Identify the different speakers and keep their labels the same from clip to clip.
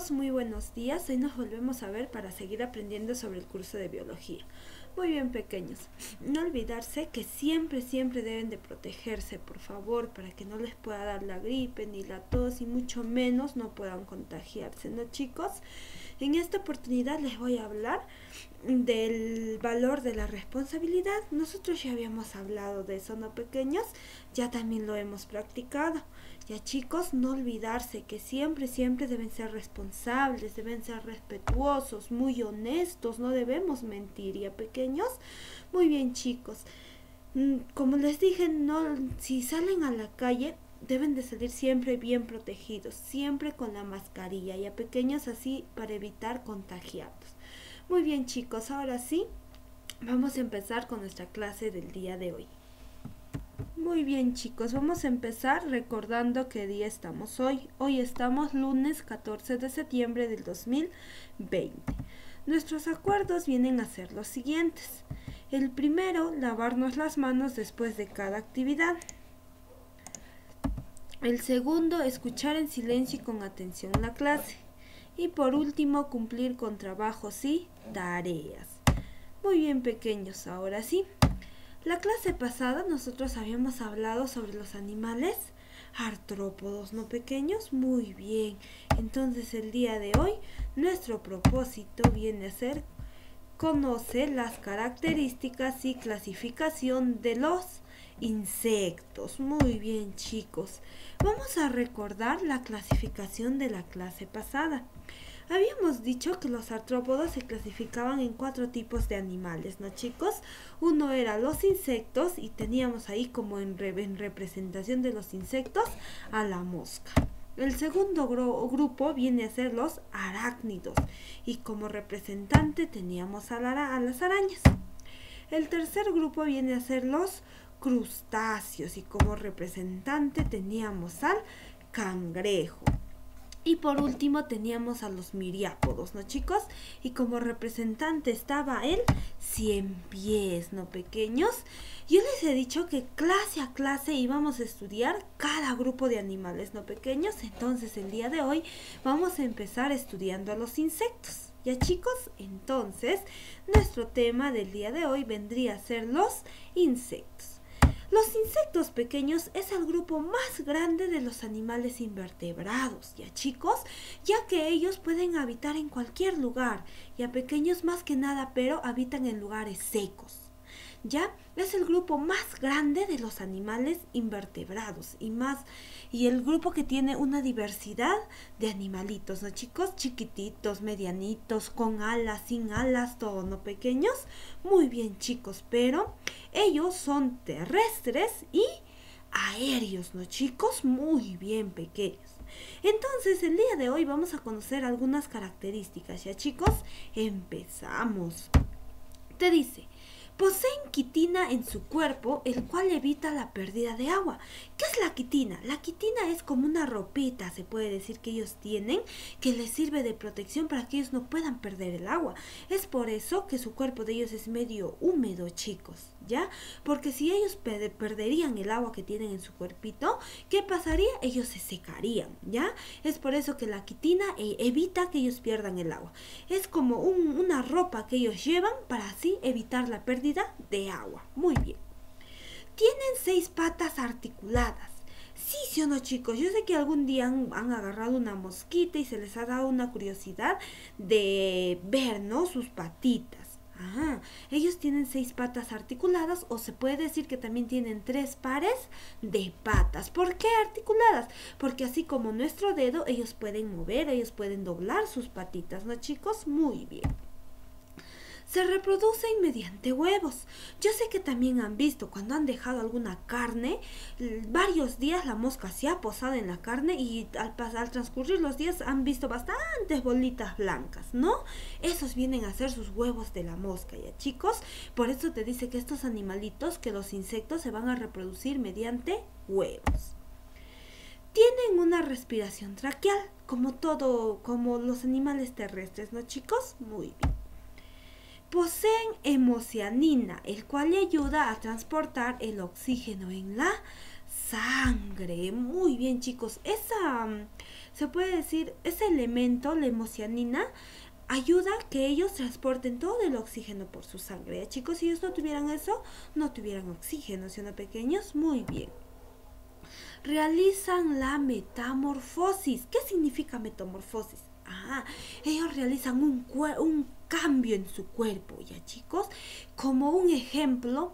Speaker 1: chicos, muy buenos días. Hoy nos volvemos a ver para seguir aprendiendo sobre el curso de biología. Muy bien, pequeños, no olvidarse que siempre deben de protegerse, por favor, para que no les pueda dar la gripe ni la tos y mucho menos no puedan contagiarse, ¿no, chicos? En esta oportunidad les voy a hablar del valor de la responsabilidad. Nosotros ya habíamos hablado de eso, ¿no, pequeños? Ya también lo hemos practicado. Ya, chicos, no olvidarse que siempre deben ser responsables, deben ser respetuosos, muy honestos, no debemos mentir, ¿ya, pequeños? Muy bien, chicos. Como les dije, no, si salen a la calle, deben de salir siempre bien protegidos, siempre con la mascarilla, ya, pequeños, así para evitar contagiarlos. Muy bien, chicos, ahora sí, vamos a empezar con nuestra clase del día de hoy. Muy bien, chicos, vamos a empezar recordando qué día estamos hoy. Hoy estamos lunes 14 de septiembre del 2020. Nuestros acuerdos vienen a ser los siguientes. El primero, lavarnos las manos después de cada actividad. El segundo, escuchar en silencio y con atención la clase. Y por último, cumplir con trabajos y tareas. Muy bien, pequeños, ahora sí. La clase pasada nosotros habíamos hablado sobre los animales artrópodos, ¿no, pequeños? Muy bien. Entonces el día de hoy nuestro propósito viene a ser conocer las características y clasificación de los insectos. Muy bien, chicos. Vamos a recordar la clasificación de la clase pasada. Habíamos dicho que los artrópodos se clasificaban en 4 tipos de animales, ¿no, chicos? Uno era los insectos y teníamos ahí como en representación de los insectos a la mosca. El segundo grupo viene a ser los arácnidos y como representante teníamos a las arañas. El tercer grupo viene a ser los crustáceos y como representante teníamos al cangrejo. Y por último teníamos a los miriápodos, ¿no, chicos? Y como representante estaba el ciempiés, ¿no, pequeños? Yo les he dicho que clase a clase íbamos a estudiar cada grupo de animales, ¿no, pequeños? Entonces el día de hoy vamos a empezar estudiando a los insectos. ¿Ya, chicos? Entonces nuestro tema del día de hoy vendría a ser los insectos. Los insectos pequeños es el grupo más grande de los animales invertebrados, ¿ya, chicos? Ya que ellos pueden habitar en cualquier lugar, ya, pequeños, más que nada, pero habitan en lugares secos. Ya es el grupo más grande de los animales invertebrados y el grupo que tiene una diversidad de animalitos, ¿no, chicos? Chiquititos, medianitos, con alas, sin alas, todo, ¿no, pequeños? Muy bien, chicos, pero ellos son terrestres y aéreos, ¿no, chicos? Muy bien, pequeños. Entonces, el día de hoy vamos a conocer algunas características, ¿ya, chicos? Empezamos. Te dice: poseen quitina en su cuerpo, el cual evita la pérdida de agua. ¿Qué es la quitina? La quitina es como una ropita, se puede decir, que ellos tienen, que les sirve de protección para que ellos no puedan perder el agua. Es por eso que su cuerpo de ellos es medio húmedo, chicos, ¿ya? Porque si ellos perderían el agua que tienen en su cuerpito, ¿qué pasaría? Ellos se secarían, ¿ya? Es por eso que la quitina evita que ellos pierdan el agua. Es como una ropa que ellos llevan para así evitar la pérdida de agua. Muy bien. Tienen 6 patas articuladas. Sí o no, chicos. Yo sé que algún día han agarrado una mosquita y se les ha dado una curiosidad de ver, ¿no?, sus patitas. Ajá. Ellos tienen 6 patas articuladas, o se puede decir que también tienen 3 pares de patas. ¿Por qué articuladas? Porque así como nuestro dedo, ellos pueden mover, ellos pueden doblar sus patitas, ¿no, chicos? Muy bien. Se reproducen mediante huevos. Yo sé que también han visto cuando han dejado alguna carne, varios días la mosca se ha posado en la carne y al transcurrir los días han visto bastantes bolitas blancas, ¿no? Esos vienen a ser sus huevos de la mosca, ¿ya, chicos? Por eso te dice que estos animalitos, que los insectos, se van a reproducir mediante huevos. Tienen una respiración traqueal, como los animales terrestres, ¿no, chicos? Muy bien. Poseen hemocianina, el cual le ayuda a transportar el oxígeno en la sangre. Muy bien, chicos. Se puede decir, ese elemento, la hemocianina, ayuda a que ellos transporten todo el oxígeno por su sangre. Chicos, si ellos no tuvieran eso, no tuvieran oxígeno, siendo pequeños. Muy bien. Realizan la metamorfosis. ¿Qué significa metamorfosis? Ellos realizan un cambio en su cuerpo, ya chicos. Como un ejemplo,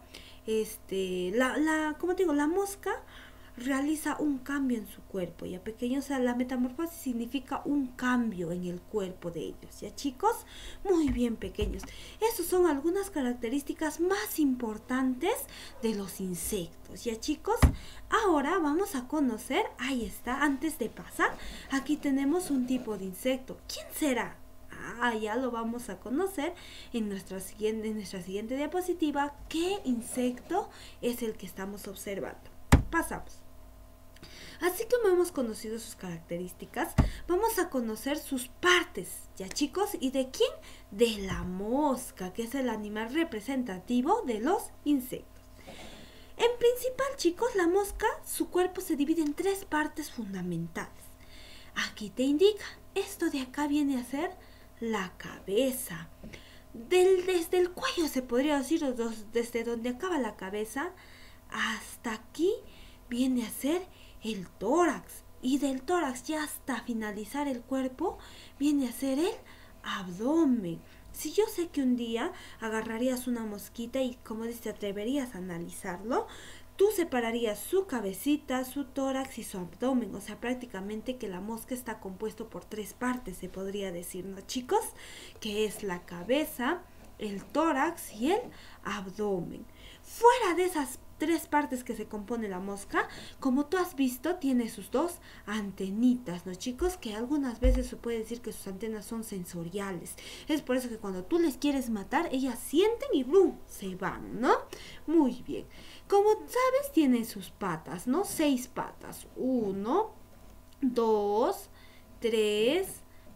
Speaker 1: como te digo, la mosca realiza un cambio en su cuerpo, ya pequeños. O sea, la metamorfosis significa un cambio en el cuerpo de ellos, ya chicos. Muy bien, pequeños. Esas son algunas características más importantes de los insectos, ya chicos. Ahora vamos a conocer, ahí está, antes de pasar, aquí tenemos un tipo de insecto. ¿Quién será? Ya lo vamos a conocer en nuestra siguiente diapositiva. ¿Qué insecto es el que estamos observando? Pasamos. Así como hemos conocido sus características, vamos a conocer sus partes, ¿ya chicos? ¿Y de quién? De la mosca, que es el animal representativo de los insectos. En principal, chicos, la mosca, su cuerpo se divide en 3 partes fundamentales. Aquí te indica, esto de acá viene a ser la cabeza. Desde el cuello, se podría decir, desde donde acaba la cabeza, hasta aquí viene a ser el tórax, y del tórax ya hasta finalizar el cuerpo viene a ser el abdomen. Si yo sé que un día agarrarías una mosquita y, como dices, te atreverías a analizarlo, tú separarías su cabecita, su tórax y su abdomen. O sea, prácticamente que la mosca está compuesto por 3 partes, se podría decir, ¿no, chicos? Que es la cabeza, el tórax y el abdomen. Fuera de esas 3 partes que se compone la mosca, como tú has visto, tiene sus 2 antenitas, ¿no, chicos? Que algunas veces se puede decir que sus antenas son sensoriales. Es por eso que cuando tú les quieres matar, ellas sienten y ¡brum!, se van, ¿no? Muy bien. Como sabes, tiene sus patas, ¿no? 6 patas. 1, 2, 3,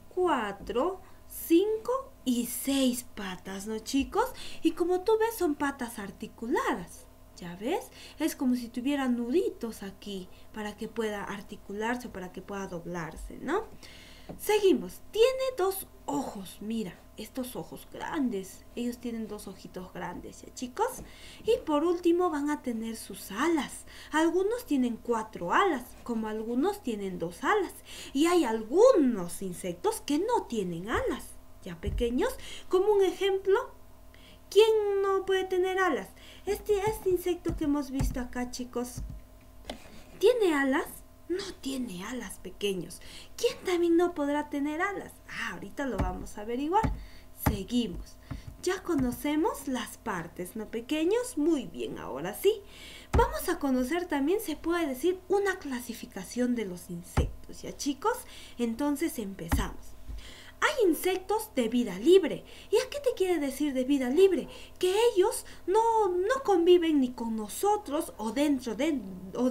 Speaker 1: 4, 5 y 6 patas, ¿no, chicos? Y como tú ves, son patas articuladas. ¿Ya ves? Es como si tuviera nuditos aquí para que pueda articularse o para que pueda doblarse, ¿no? Seguimos. Tiene 2 ojos. Mira, estos ojos grandes. Ellos tienen 2 ojitos grandes, ¿ya, chicos? Y por último van a tener sus alas. Algunos tienen 4 alas, como algunos tienen 2 alas. Y hay algunos insectos que no tienen alas, ¿ya, pequeños? Como un ejemplo, ¿quién no puede tener alas? Este insecto que hemos visto acá, chicos, ¿tiene alas? No tiene alas, pequeños. ¿Quién también no podrá tener alas? Ahorita lo vamos a averiguar. Seguimos. Ya conocemos las partes, ¿no, pequeños? Muy bien, ahora sí. Vamos a conocer también, se puede decir, una clasificación de los insectos, ¿ya, chicos? Entonces empezamos. Hay insectos de vida libre. ¿Y a qué te quiere decir de vida libre? Que ellos no conviven ni con nosotros o dentro de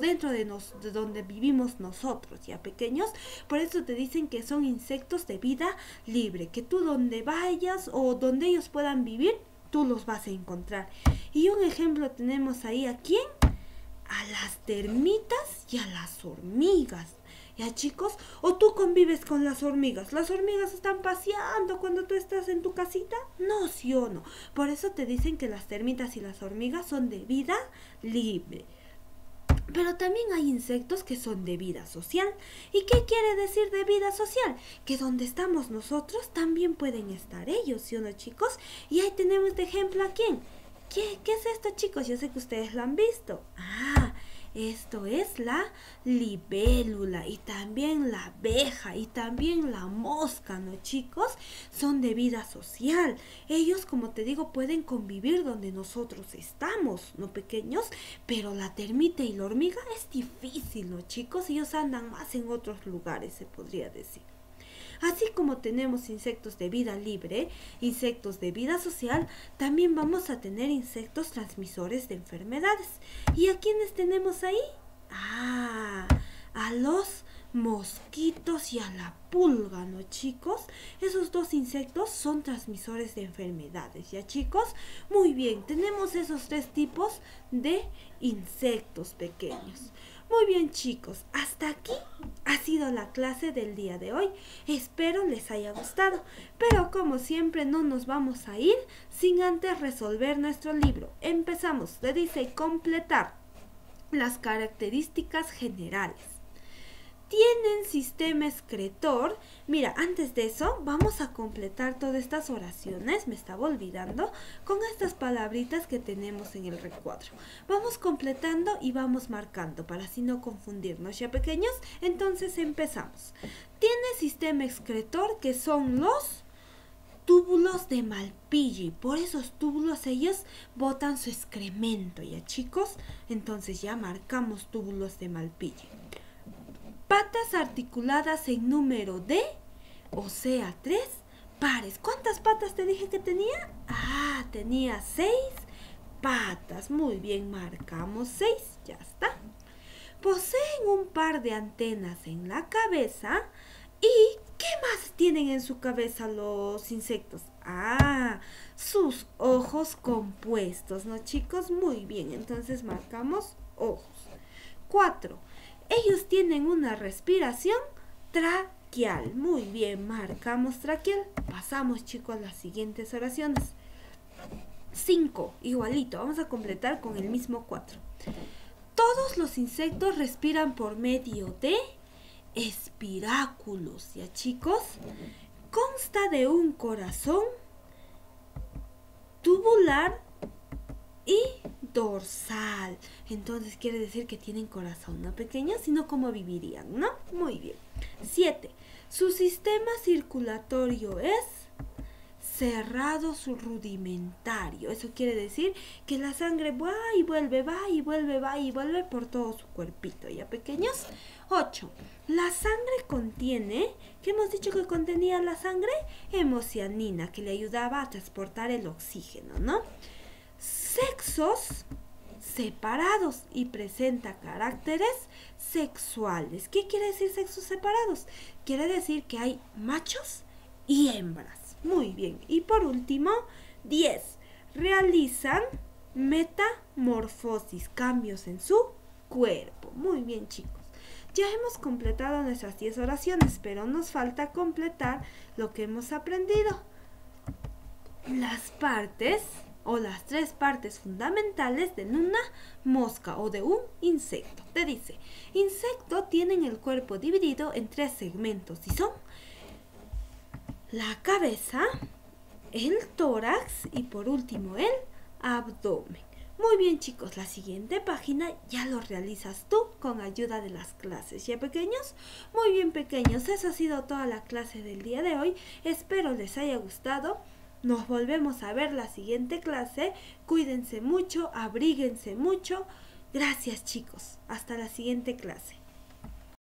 Speaker 1: donde vivimos nosotros, ¿ya, pequeños? Por eso te dicen que son insectos de vida libre, que tú donde vayas o donde ellos puedan vivir, tú los vas a encontrar. Y un ejemplo tenemos ahí, ¿a quién? A las termitas y a las hormigas. ¿Ya, chicos? ¿O tú convives con las hormigas? ¿Las hormigas están paseando cuando tú estás en tu casita? No, sí o no. Por eso te dicen que las termitas y las hormigas son de vida libre. Pero también hay insectos que son de vida social. ¿Y qué quiere decir de vida social? Que donde estamos nosotros también pueden estar ellos, ¿sí o no, chicos? Y ahí tenemos de ejemplo a quién. ¿Qué es esto, chicos? Yo sé que ustedes lo han visto. Esto es la libélula y también la abeja y también la mosca, ¿no, chicos? Son de vida social. Ellos, como te digo, pueden convivir donde nosotros estamos, ¿no, pequeños? Pero la termita y la hormiga es difícil, ¿no, chicos? Ellos andan más en otros lugares, se podría decir. Así como tenemos insectos de vida libre, insectos de vida social, también vamos a tener insectos transmisores de enfermedades. ¿Y a quiénes tenemos ahí? A los mosquitos y a la pulga, ¿no, chicos? Esos 2 insectos son transmisores de enfermedades, ¿ya, chicos? Muy bien, tenemos esos 3 tipos de insectos pequeños. Muy bien chicos, hasta aquí ha sido la clase del día de hoy. Espero les haya gustado, pero como siempre no nos vamos a ir sin antes resolver nuestro libro. Empezamos, le dice completar las características generales. Tienen sistema excretor. Mira, antes de eso vamos a completar todas estas oraciones, me estaba olvidando, con estas palabritas que tenemos en el recuadro. Vamos completando y vamos marcando para así no confundirnos, ¿ya pequeños? Entonces empezamos. Tiene sistema excretor, que son los túbulos de Malpighi. Por esos túbulos ellos botan su excremento, ¿ya chicos? Entonces ya marcamos túbulos de Malpighi. Patas articuladas en número de, o sea, 3 pares. ¿Cuántas patas te dije que tenía? Ah, tenía 6 patas. Muy bien, marcamos 6. Ya está. Poseen un par de antenas en la cabeza. ¿Y qué más tienen en su cabeza los insectos? Ah, sus ojos compuestos, ¿no, chicos? Muy bien, entonces marcamos ojos. 4. Ellos tienen una respiración traqueal. Muy bien, marcamos traqueal. Pasamos, chicos, a las siguientes oraciones. 5, igualito, vamos a completar con el mismo 4. Todos los insectos respiran por medio de espiráculos, ¿ya chicos? Consta de un corazón tubular y dorsal. Entonces quiere decir que tienen corazón, ¿no, pequeños? Si no, ¿cómo vivirían, no? Muy bien. 7. Su sistema circulatorio es cerrado rudimentario. Eso quiere decir que la sangre va y vuelve, va y vuelve, va y vuelve por todo su cuerpito, ¿ya pequeños? 8. La sangre contiene, ¿qué hemos dicho que contenía la sangre? Hemocianina, que le ayudaba a transportar el oxígeno, ¿no? Sexos separados y presenta caracteres sexuales. ¿Qué quiere decir sexos separados? Quiere decir que hay machos y hembras. Muy bien. Y por último, 10. Realizan metamorfosis, cambios en su cuerpo. Muy bien, chicos. Ya hemos completado nuestras 10 oraciones, pero nos falta completar lo que hemos aprendido. Las partes o las 3 partes fundamentales de una mosca o de un insecto. Te dice, insecto tienen el cuerpo dividido en 3 segmentos y son la cabeza, el tórax y por último el abdomen. Muy bien chicos, la siguiente página ya lo realizas tú con ayuda de las clases, ¿ya pequeños? Muy bien pequeños, eso ha sido toda la clase del día de hoy. Espero les haya gustado. Nos volvemos a ver la siguiente clase. Cuídense mucho, abríguense mucho. Gracias chicos, hasta la siguiente clase.